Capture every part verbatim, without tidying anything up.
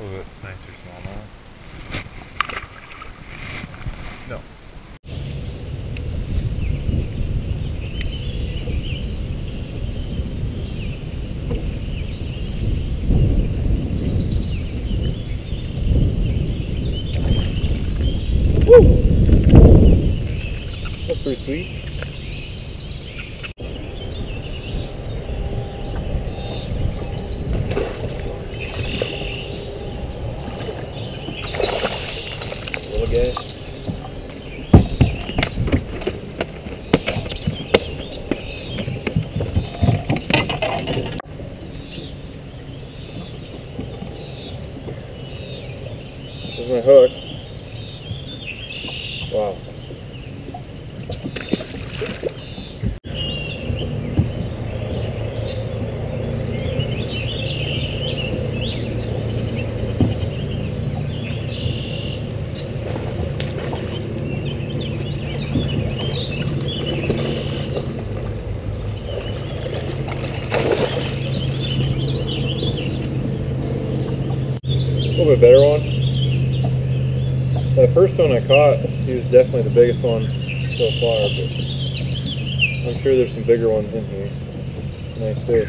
A little bit nicer smallmouth. No. Woo! That's pretty sweet. Little guy. There's my hook. Wow. A little bit better one. The first one I caught, he was definitely the biggest one so far, but I'm sure there's some bigger ones in here. Nice fish.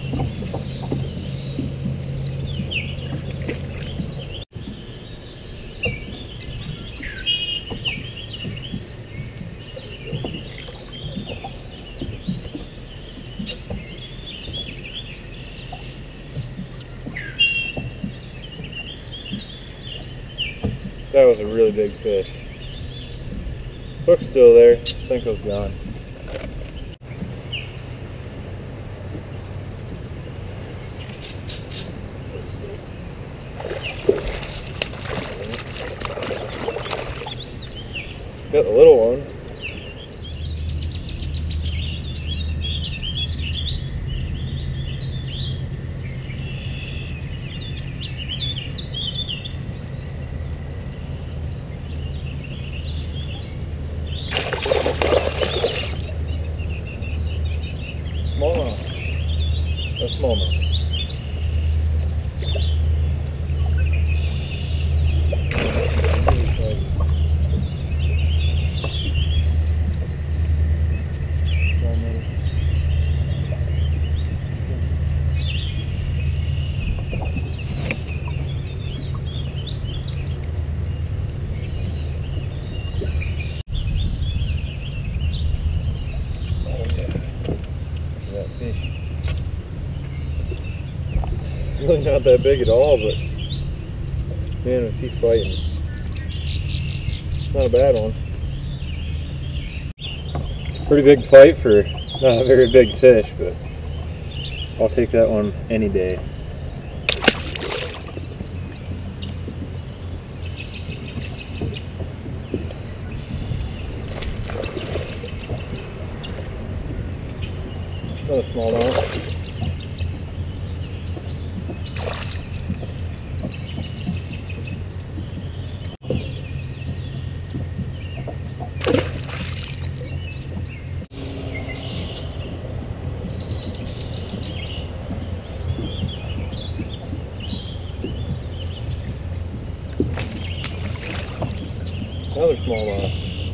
That was a really big fish. Hook's still there, Senko's gone. Got the little one. Smallmouth. That's smallmouth. Fish. Really not that big at all, but man, is he fighting. Not a bad one. Pretty big fight for not a very big fish, but I'll take that one any day. Not a smallmouth. Another smallmouth.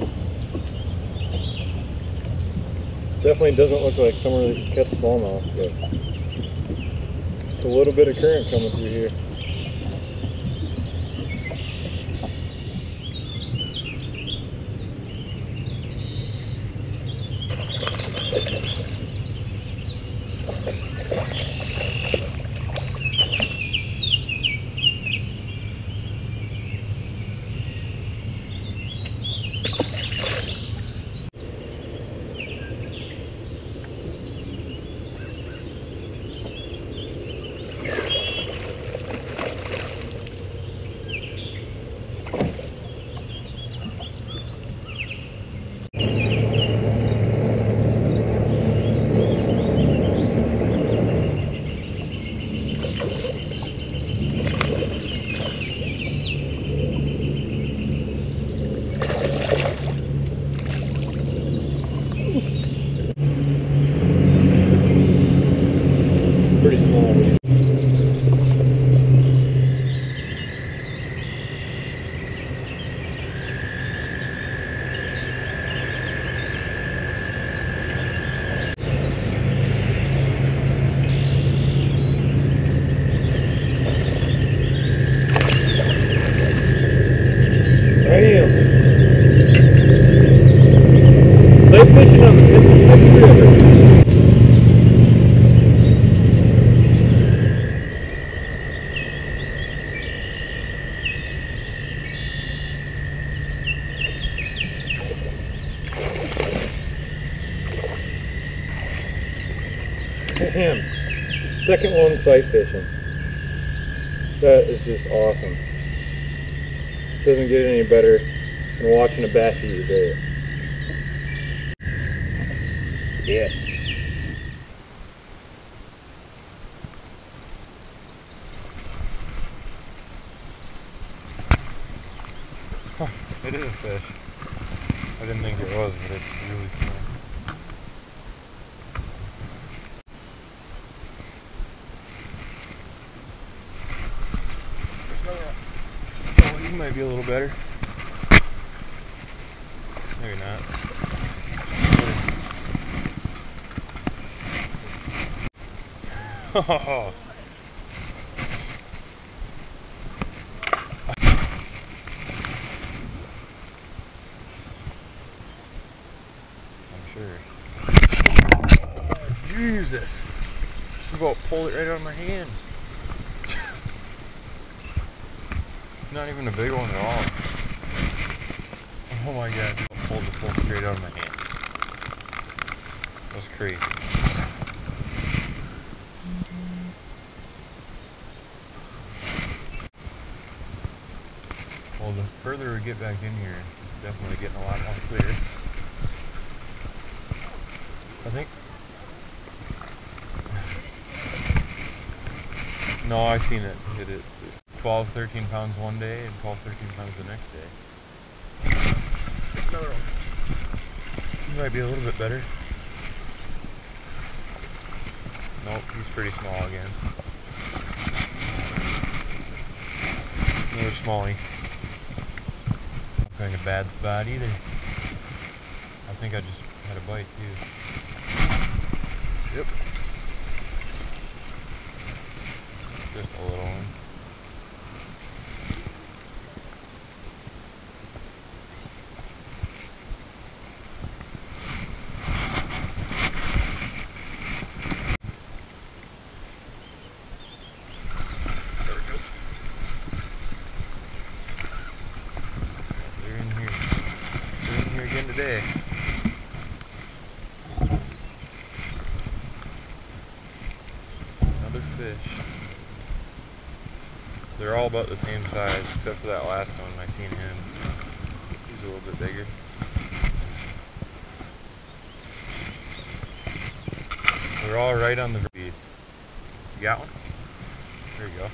Definitely doesn't look like somewhere that you catch smallmouth, but it's a little bit of current coming through here. Second one sight fishing. That is just awesome. Doesn't get any better than watching a bass eat a bait. Yes. Huh, it is a fish. I didn't think it was, but it's really small. Oh, he might be a little better. Maybe not. Oh. I'm sure. Oh, Jesus! You about pulled it right out of my hand. Not even a big one at all. Oh my god, I pulled the pull straight out of my hand. That was crazy. Well, the further we get back in here, it's definitely getting a lot more clear. I think. No, I seen it hit it. twelve, thirteen pounds one day and twelve, thirteen pounds the next day. Another one. He might be a little bit better. Nope, he's pretty small again. Another smallie. Not like a bad spot either. I think I just had a bite too. Yep. Just a little one. They're in here. They're in here again today. Another fish. They're all about the same size, except for that last one. I seen him. He's a little bit bigger. They're all right on the feed. You got one? There you go.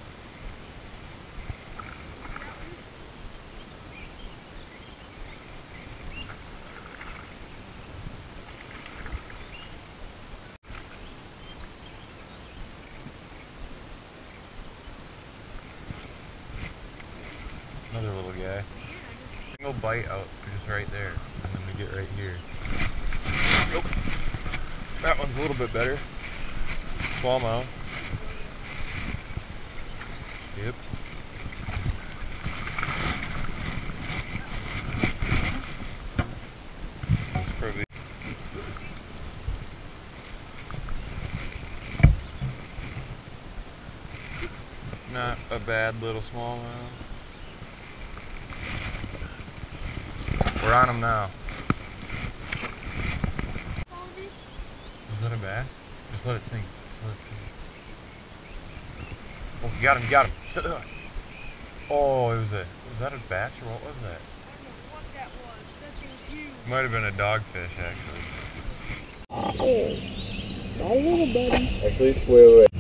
Another little guy. Single bite out just right there, and then we get right here. Nope. That one's a little bit better. Smallmouth. Yep. That's probably not a bad little smallmouth. We're on them now. Is that a bass? Just let it sink. Just let it sink. Oh, you got him, you got him. Sit there. Oh, it was a, was that a bass or what was that? I don't know what that was. That thing was huge. Might have been a dogfish, actually. Oh, not a little buddy. Actually, wait, wait, wait.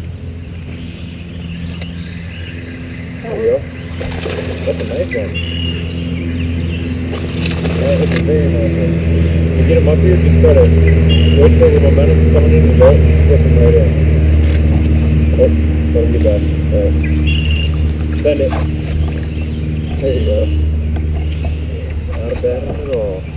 There we go. That's a nice one. Yeah, that's a very nice one. When you get them up here, just try to wait till the momentum's coming in and don't flip them right in. Oh, let him get back. Alright. Send it. There you go. Not a bad one at all.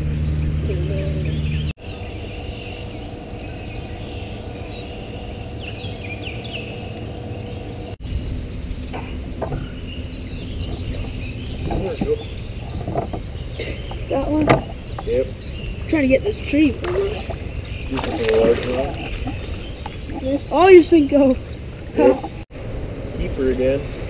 Got one? Yep. I'm trying to get this tree for us. You can do a large one. Oh, you Cinco. Yep. Keeper again.